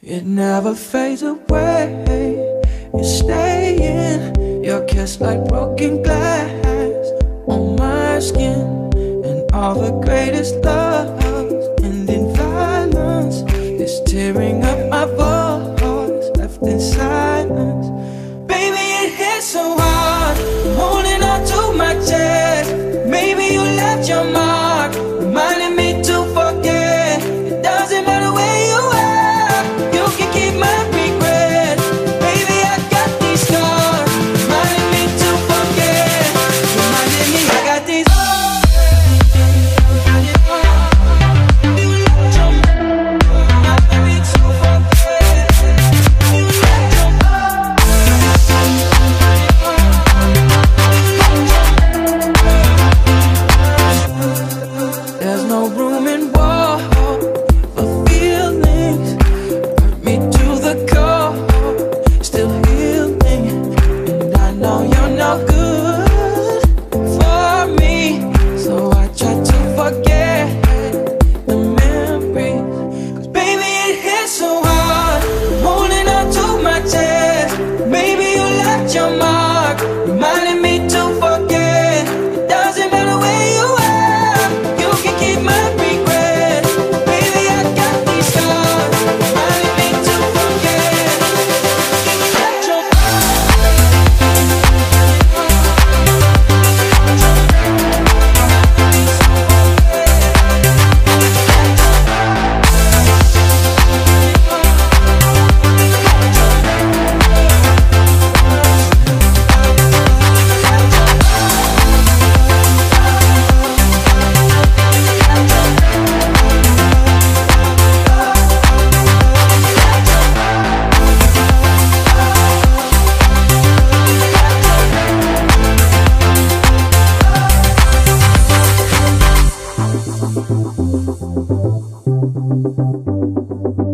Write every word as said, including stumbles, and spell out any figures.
It never fades away. You're staying, your kiss like broken glass on my skin. And all the greatest loves end in violence. It's tearing up my voice, left in silence. Baby, it hits so hard, I'm holding on to my chest. Maybe you left your mark, reminding me to forget. It doesn't matter where you are, you can keep my regret. Baby, I got these scars, reminding me to forget. Reminding me I got these. There's no room in war for feelings. Hurt me to the core, still healing. And I know you're no good for me, so I try to forget the memories. Cause baby, it hits so hard, I'm holding on to my chest. Maybe you left your mark, reminding me to forget. It doesn't matter where you are, you can keep my regret. Baby, I got these scars, reminding me to forget. Thank you.